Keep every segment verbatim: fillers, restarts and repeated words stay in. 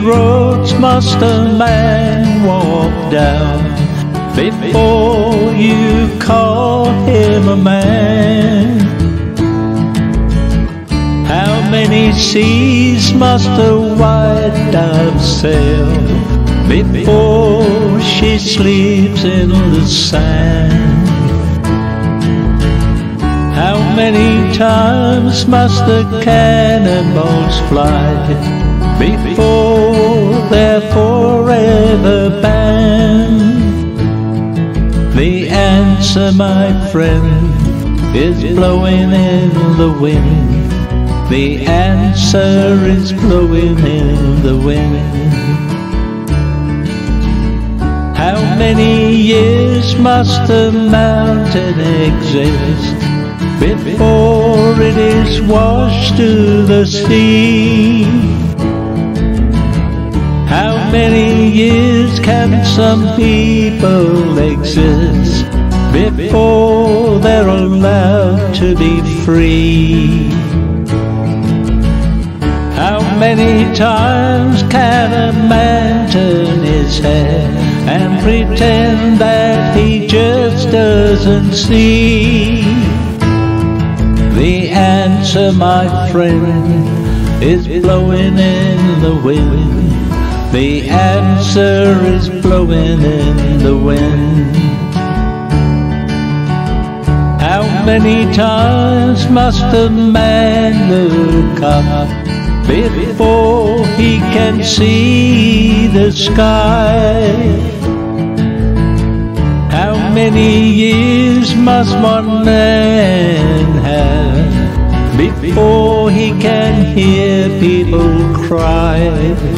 roads must a man walk down before you call him a man? How many seas must a white dove sail before she sleeps in the sand? How many times must the cannonballs fly before they're forever banned? The answer, my friend, is blowing in the wind. The answer is blowing in the wind. How many years must a mountain exist before it is washed to the sea? How many years can some people exist before they're allowed to be free? How many times can a man turn his head and pretend that he just doesn't see? The answer, my friend, is blowing in the wind. The answer is blowing in the wind. How many times must a man look up before he can see the sky? How many years must one man have before he can hear people cry?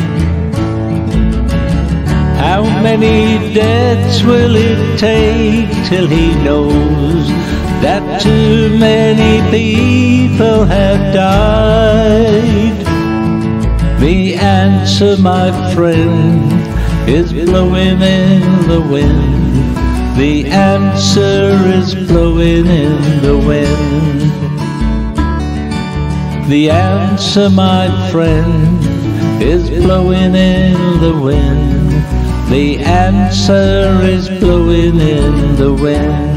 How many deaths will it take till he knows that too many people have died? The answer, my friend, is blowing in the wind. The answer is blowing in the wind. The answer, my friend, is blowing in the wind. The answer is blowing in the wind.